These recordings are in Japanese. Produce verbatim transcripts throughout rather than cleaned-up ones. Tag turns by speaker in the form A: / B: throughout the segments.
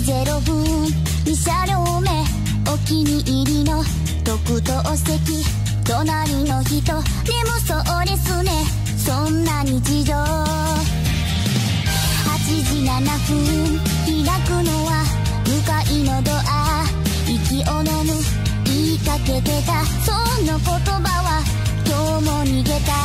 A: ゼロふんに車両目お気に入りの特等席隣の人眠そうですねそんな日常はちじななふん開くのは向かいのドア息を飲む言いかけてたその言葉は今日も逃げた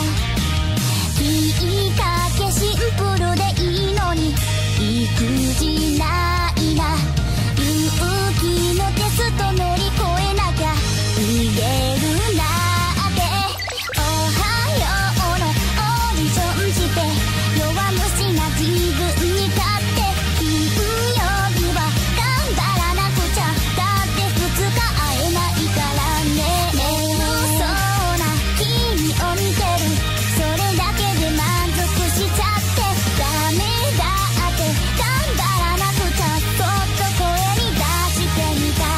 A: きっかけシンプルでいいのに育児ないな勇気のテスト乗り越えなきゃ逃げるなっておはようのオーディションして弱虫な自分に勝って金曜日は頑張らなくちゃだってふつか会えないからね眠そうな君を見てるそれだけで満足しちゃってダメだって頑張らなくちゃそっと声に出してみた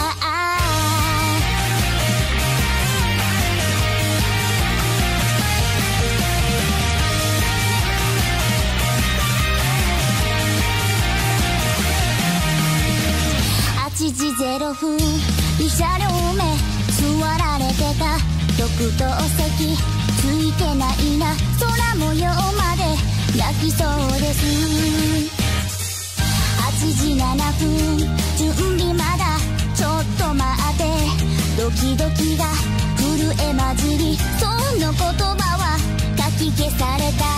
A: はちじゼロふんに車両目座られてた特等席ついてないな空模様まで泣きそうですはちじななふん準備まだちょっと待ってドキドキが震え混じりその言葉はかき消された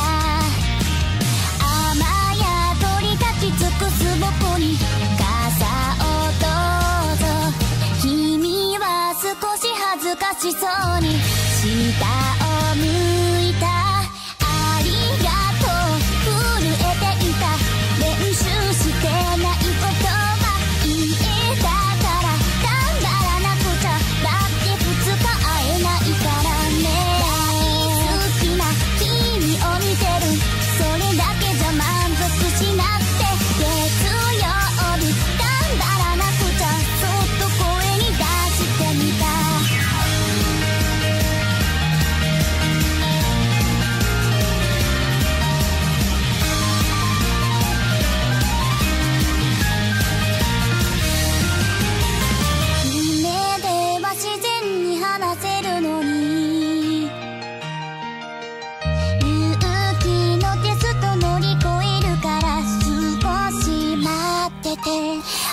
A: 雨宿り立ち尽くす僕に傘をどうぞ君は少し恥ずかしそうに下を向いたありがとう震えていた練習してない言葉言えたから頑張らなくちゃだってふつか会えないからね大好きな君を見てるそれだけじゃ満足しなくて月曜日頑張らなくちゃそっと声に出してみた夢では自然に話せるのに勇気のテスト乗り越えるから少し待ってて